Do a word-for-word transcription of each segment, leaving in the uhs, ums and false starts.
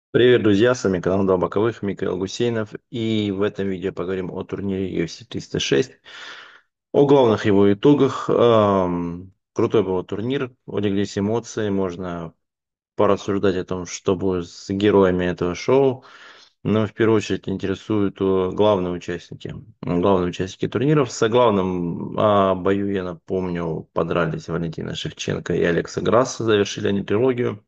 Привет, друзья, с вами канал Два Боковых, Михаил Гусейнов, и в этом видео поговорим о турнире ю эф си триста шесть, о главных его итогах. Ам, Крутой был турнир, улеглись эмоции, можно порассуждать о том, что будет с героями этого шоу, но в первую очередь интересуют э, главные участники. Главные участники турниров. С главным а, бою, я напомню, подрались Валентина Шевченко и Алекса Грасса, завершили они трилогию.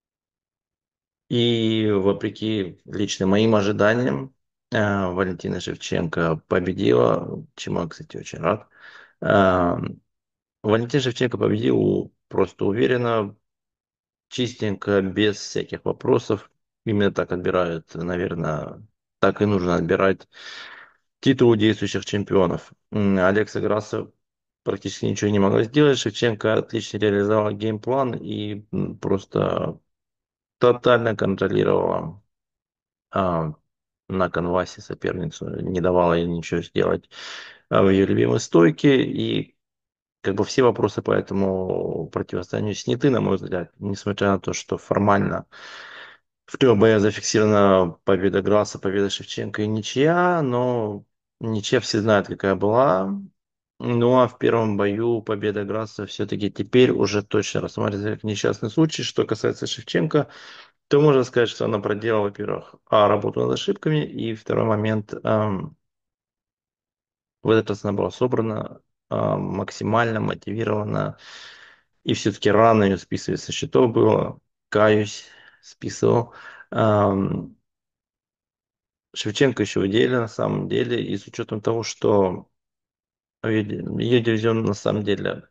И вопреки лично моим ожиданиям, э, Валентина Шевченко победила, чему я, кстати, очень рад. Э, Валентин Шевченко победил просто уверенно, чистенько, без всяких вопросов. Именно так отбирают, наверное, так и нужно отбирать титул действующих чемпионов. М, Алекса Грасса практически ничего не могла сделать. Шевченко отлично реализовала геймплан и м, просто тотально контролировала а, на канвасе соперницу, не давала ей ничего сделать а, в ее любимой стойке. И как бы все вопросы по этому противостоянию сняты, на мой взгляд, несмотря на то, что формально в трех боях зафиксирована победа Грасса, победа Шевченко и ничья, но ничья все знают, какая была. Ну а в первом бою победа Грасса все-таки теперь уже точно рассматривается как несчастный случай. Что касается Шевченко, то можно сказать, что она проделала, во-первых, а, работу над ошибками, и второй момент, ам, в этот раз она была собрана, а, максимально мотивирована, и все-таки рано ее списывать со счетов было, каюсь, списывал. Ам, Шевченко еще в деле, на самом деле, и с учетом того, что ее, ее дивизион на самом деле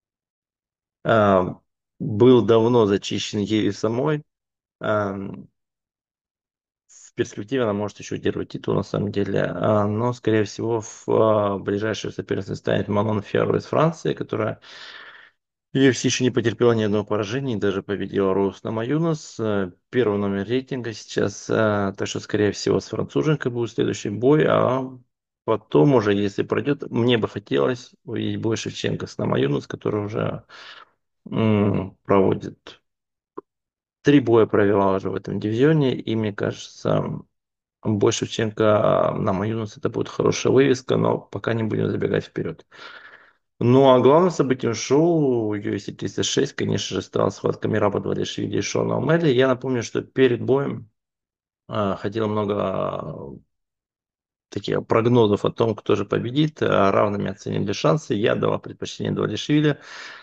а, был давно зачищен ею самой, ам, в перспективе она может еще удерживать титул, на самом деле. А, Но, скорее всего, в а, ближайшей соперницей станет Манон Фиоро из Франции, которая ю эф си еще не потерпела ни одного поражения и даже победила Роуз Намаюнас. э, Первый номер рейтинга сейчас. э, Так что, скорее всего, с француженкой будет следующий бой. А потом уже, если пройдет, мне бы хотелось увидеть бой Шевченко с Намаюнас, который уже м, проводит. Три боя провела уже в этом дивизионе, и мне кажется, бой Шевченко на Маюнус это будет хорошая вывеска, но пока не будем забегать вперед. Ну а главным событием шоу ю эф си триста шесть, конечно же, стала схватка Мираба Двалишвили и Шона Омели. Я напомню, что перед боем а, ходило много а, таких прогнозов о том, кто же победит. А, равными оценили шансы. Я дала предпочтение Двалишвили.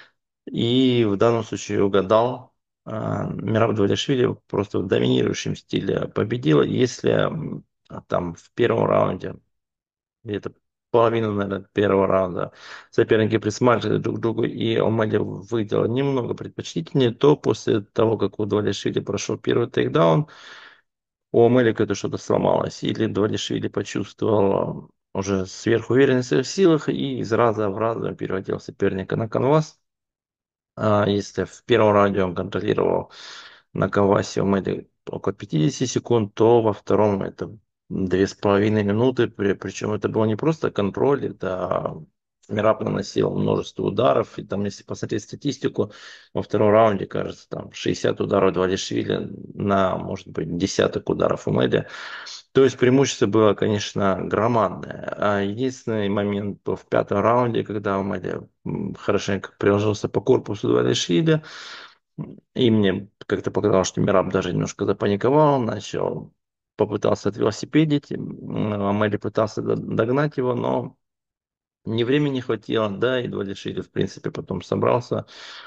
И в данном случае угадал. А, Мираб Двалишвили просто в доминирующем стиле победила. Если м, а, там в первом раунде, где-то половину, наверное, первого раунда соперники присматривали друг к другу, и Омали выиграла немного предпочтительнее, то после того, как у Двалишвили прошел первый тейкдаун, у Омели это что-то сломалось. Или Двалишвили почувствовал уже сверхуверенность в своих силах и из раза в раз переводил соперника на канвас. А если в первом раунде он контролировал на Кавасе у Мэри около пятьдесят секунд, то во втором это две с половиной минуты. При, причем это было не просто контроль, это Мираб наносил множество ударов. И там, если посмотреть статистику, во втором раунде, кажется, там шестьдесят ударов Двалишвили на, может быть, десяток ударов у Мэри. То есть преимущество было, конечно, громадное. А единственный момент был в пятом раунде, когда Умаля м, хорошенько приложился по корпусу Дуалишвили, и мне как-то показалось, что Мираб даже немножко запаниковал, начал, попытался отвелосипедить, м, Амели пытался д- догнать его, но ни времени хватило, да, и Дуалишвили, в принципе, потом собрался,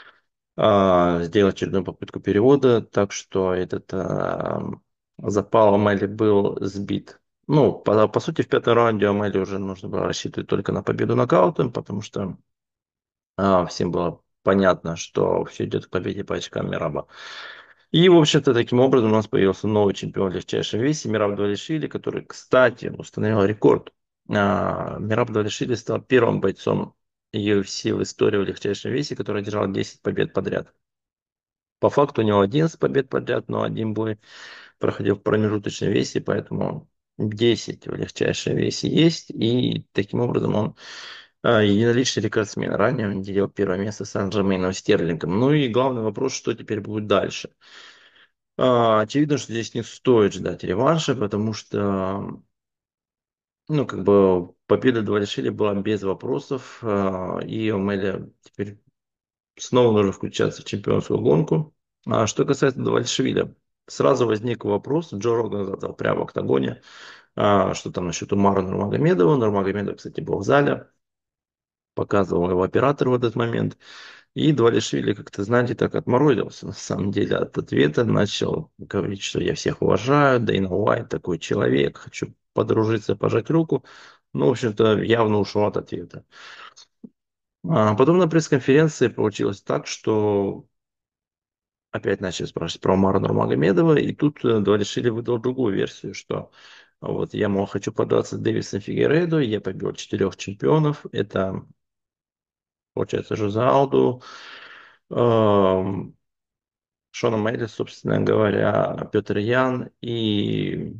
а, сделал очередную попытку перевода, так что этот а, запал Амели был сбит. Ну, по, по сути, в пятом раунде Амели уже нужно было рассчитывать только на победу нокаутом, потому что а, всем было понятно, что все идет к победе по очкам Мираба. И, в общем-то, таким образом у нас появился новый чемпион в легчайшем весе, Мираб Двалишвили, который, кстати, установил рекорд. А, Мираб Двалишвили стал первым бойцом ю эф си в истории в легчайшем весе, который одержал десять побед подряд. По факту у него одиннадцать побед подряд, но один бой проходил в промежуточном весе, поэтому десять в легчайшем весе есть. И таким образом он а, единоличный рекордсмен. Ранее он делил первое место с Анджемейном Стерлингом. Ну и главный вопрос, что теперь будет дальше. А, очевидно, что здесь не стоит ждать реванша, потому что, ну, как бы победа Двалишвили была без вопросов, а, и Омеля теперь снова нужно включаться в чемпионскую гонку. А что касается Двалишвили, сразу возник вопрос, Джо Роган задал прямо в октагоне, а, что там насчет Умара Нурмагомедова. Нурмагомедов, кстати, был в зале, показывал его оператор в этот момент. И Двалишвили, как-то, знаете, так отморозился, на самом деле, от ответа. Начал говорить, что я всех уважаю, Дэйна Уайт такой человек, хочу подружиться, пожать руку. Ну, в общем-то, явно ушел от ответа. А потом на пресс-конференции получилось так, что опять начали спрашивать про Умара Нурмагомедова, и тут э, Двалишвили выдал другую версию, что вот я, мол, хочу подраться с Дэвисом Фигейредо, я побил четырех чемпионов, это, получается, Жозе Алду, эм, Шона Мэйли, собственно говоря, Петр Ян, и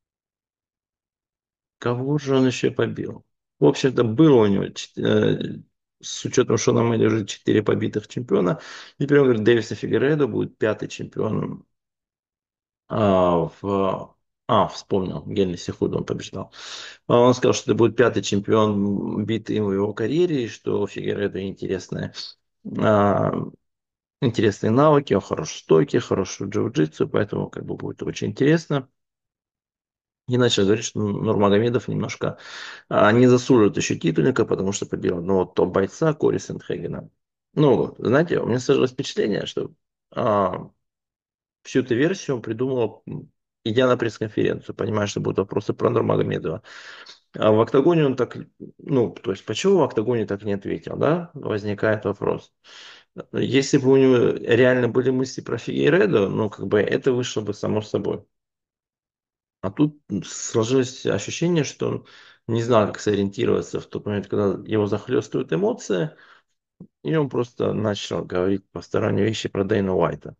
кого же он еще побил? В общем-то, было у него, чет- э, с учетом Шона Мэйли, уже четыре побитых чемпиона, и теперь он говорит, Дэвиса Фигейредо будет пятый чемпион. А, в... а, вспомнил, Генри Сихуд он побеждал. А Он сказал, что это будет пятый чемпион битый в его карьере, и что Фигейредо интересная, а, интересные навыки, он хорош в стойке, хорош в джиу-джитсу, поэтому как бы будет очень интересно. И начал говорить, что Нурмагомедов немножко а, не заслуживает еще титульника, потому что побил одного топ-бойца Кори Сентхегена. Ну, вот, знаете, у меня сложилось впечатление, что а, всю эту версию он придумал, м, идя на пресс-конференцию, понимая, что будут вопросы про Нурмагомедова. А в октагоне он так, ну, то есть, почему в октагоне так не ответил, да? Возникает вопрос. Если бы у него реально были мысли про Фигейредо, ну, как бы это вышло бы само собой. А тут сложилось ощущение, что он не знал, как сориентироваться в тот момент, когда его захлестывают эмоции, и он просто начал говорить посторонние вещи про Дэйна Уайта.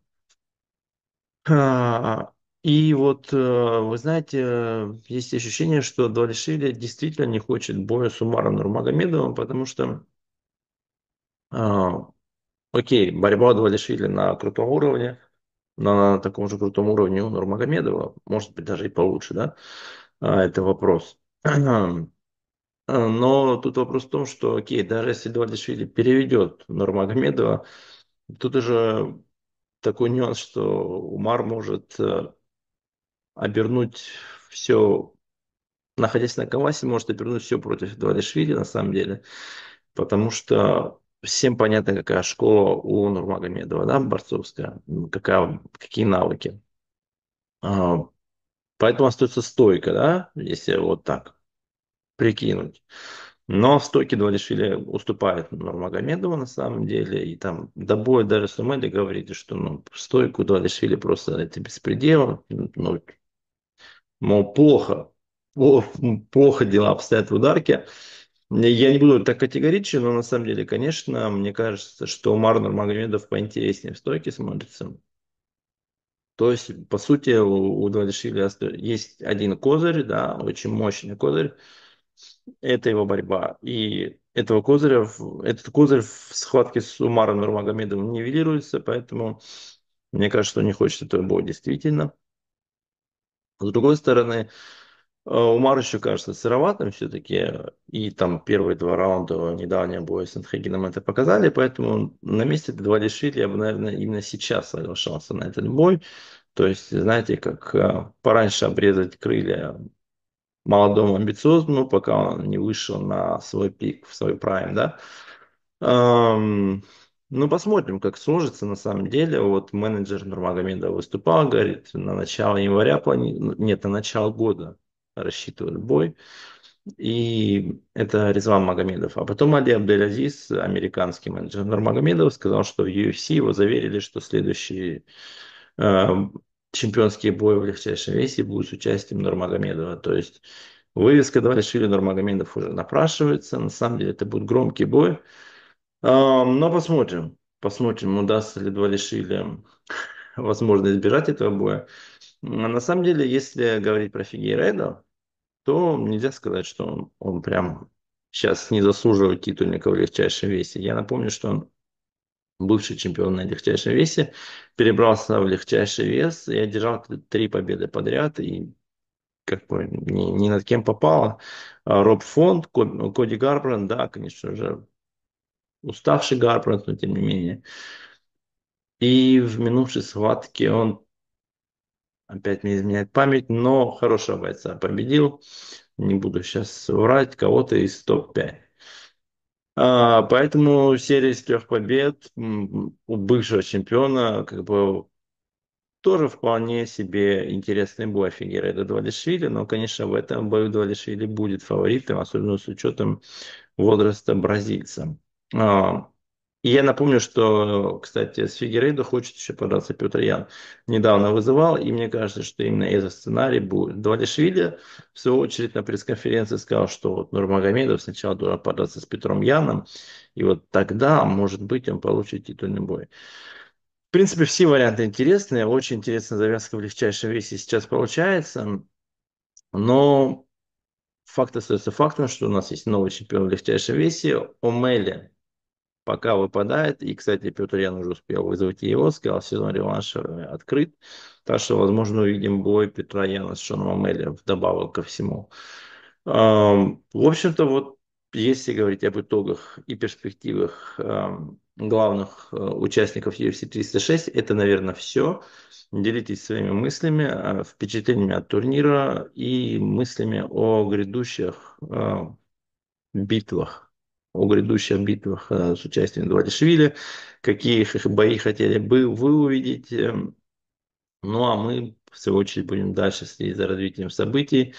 А, И вот, э, вы знаете, э, есть ощущение, что Двалишвили действительно не хочет боя с Умаром Нурмагомедовым, потому что, а, окей, борьба Двалишвили на крутом уровне, на таком же крутом уровне у Нурмагомедова, может быть, даже и получше, да, А, это вопрос. А, Но тут вопрос в том, что, окей, даже если Двалишвили переведет Нурмагомедова, тут уже такой нюанс, что Умар может э, обернуть все, находясь на Кавасе, может обернуть все против Двалишвили на самом деле, потому что всем понятно, какая школа у Нурмагомедова, да, борцовская, м, какая, какие навыки. А, Поэтому остается стойка, да, если вот так прикинуть. Но в стойке Двалишвили уступает Нурмагомедову на самом деле. И там до боя даже Сумели говорите, что ну, стойку Двалишвили просто это беспредел. Ну, мол, плохо, плохо, плохо дела обстоят в ударке. Я не буду так категоричен, но на самом деле, конечно, мне кажется, что Умар Нурмагомедов поинтереснее в стойке смотрится. То есть, по сути, у, у Двалишвили оста- есть один козырь, да, очень мощный козырь. Это его борьба. И этого козыря, в- этот козырь в схватке с Умаром Нурмагомедовым нивелируется, поэтому мне кажется, что не хочет этого боя действительно. С другой стороны, э, Умар еще кажется сыроватым все-таки, и там первые два раунда недавнего боя с Энхегеном это показали, поэтому на месте Двалишвили я бы, наверное, именно сейчас соглашался на этот бой. То есть, знаете, как э, пораньше обрезать крылья молодому амбициозному, пока он не вышел на свой пик, в свой прайм, да. Ам, ну, посмотрим, как сложится на самом деле. Вот менеджер Нурмагомедова выступал, говорит, на начало января, плани... ну, нет, на начало года рассчитывают бой. И это Резван Магомедов. А потом Али Абделязиз, американский менеджер Нурмагомедова, сказал, что в ю эф си его заверили, что следующий э, чемпионский бой в легчайшем весе будет с участием Нурмагомедова. То есть вывеска Двалишвили Нурмагомедов уже напрашивается. На самом деле это будет громкий бой. А, но посмотрим. Посмотрим, удастся ли Двалишвили возможно избежать этого боя. А На самом деле, если говорить про Фигейредо, то нельзя сказать, что он, он прям сейчас не заслуживает титульника в легчайшем весе. Я напомню, что он бывший чемпион на легчайшем весе, перебрался в легчайший вес и одержал три победы подряд, и как бы ни, ни над кем попало. А Роб Фонт, Ко- Коди Гарбранд, да, конечно же, уставший Гарбранд, но тем не менее. И в минувшей схватке он, опять мне изменяет память, но хорошего бойца победил. Не буду сейчас врать, кого-то из топ пять. А, поэтому серия из трех побед м, у бывшего чемпиона как бы тоже вполне себе интересный бой Фигейредо Двалишвили, но, конечно, в этом бою Двалишвили будет фаворитом, особенно с учетом возраста бразильца. А, И я напомню, что, кстати, с Фигейредо хочет еще подраться Петр Ян. Недавно вызывал, и мне кажется, что именно этот сценарий будет. Двалишвили, в свою очередь, на пресс-конференции сказал, что вот Нурмагомедов сначала должен подраться с Петром Яном, и вот тогда, может быть, он получит титульный бой. В принципе, все варианты интересные. Очень интересная завязка в легчайшем весе сейчас получается. Но факт остается фактом, что у нас есть новый чемпион в легчайшем весе. Омели пока выпадает. И, кстати, Петр Ян уже успел вызвать и его. Сказал, сезон реванша открыт. Так что, возможно, увидим бой Петра Яна с Шоном Омели вдобавок ко всему. Ам, В общем-то, вот если говорить об итогах и перспективах ам, главных э, участников ю эф си триста шесть, это, наверное, все. Делитесь своими мыслями, э, впечатлениями от турнира и мыслями о грядущих э, битвах, о грядущих битвах э, с участием Двалишвили, какие их бои хотели бы вы увидеть. эм. Ну а мы, в свою очередь, будем дальше следить за развитием событий.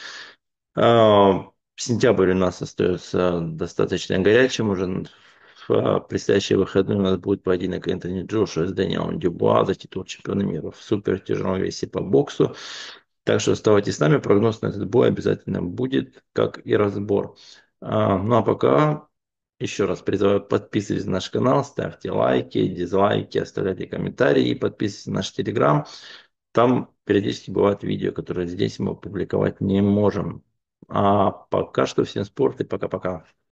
А, Сентябрь у нас остается достаточно горячим. Уже в а, предстоящие выходные у нас будет поединок Энтони Джошуа с Дэниелом Дюбуа за титул чемпиона мира в супер тяжелом весе по боксу. Так что оставайтесь с нами. Прогноз на этот бой обязательно будет, как и разбор. А, ну а пока еще раз призываю подписывайтесь на наш канал, ставьте лайки, дизлайки, оставляйте комментарии и подписывайтесь на наш телеграм. Там периодически бывают видео, которые здесь мы публиковать не можем. А пока что всем спорт и пока-пока.